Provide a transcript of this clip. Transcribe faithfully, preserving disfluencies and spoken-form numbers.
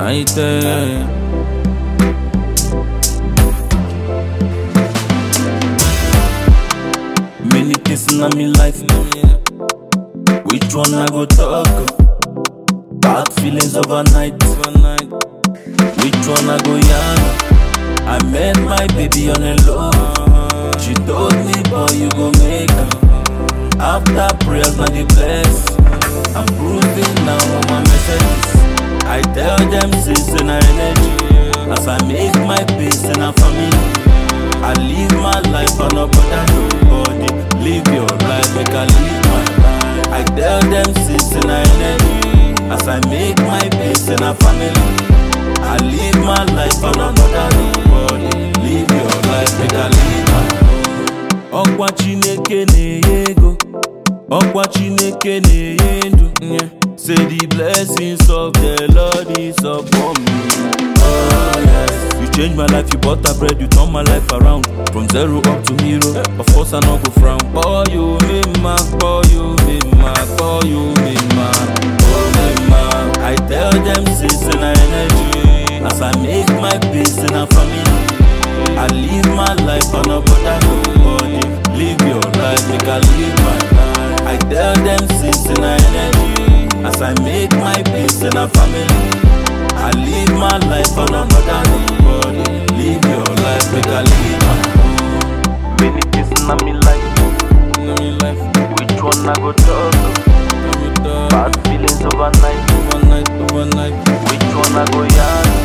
Hytek. Many things in my life, which one I go talk? Bad feelings overnight, which one I go yarn? I met my baby on a low. She told me, boy, you go make her. After prayers, now the bless. I'm cruising now on my messages. I tell them, sis, in our energy. As I make my peace in our family, I live my life on a bother nobody. Live your life, make I live my life. I tell them, sis, in our energy. As I make my peace in our family, I live my life on a bother nobody. Live your life, make I live my life. Okwa Chineke na-eyego, Okwa Chineke na-eyendu. Say the blessings of the Lord is upon me. Oh yes, you changed my life, you bought a bread, you turned my life around. From zero up to hero, of course I no go frown. Oh you me ma, oh you me ma, oh you me ma, oh me ma. I tell them sis in our energy. As I make my peace in our family, I live my life on a bother nobody. Live your life, make I live my life. I tell them sis in our energy. As I make my peace in our family, I live my life on a bother nobody. Live your life, make I live my life. Many things in my life, in my life. Which one I go talk? Bad feelings overnight, overnight, overnight. Which one I go yarn?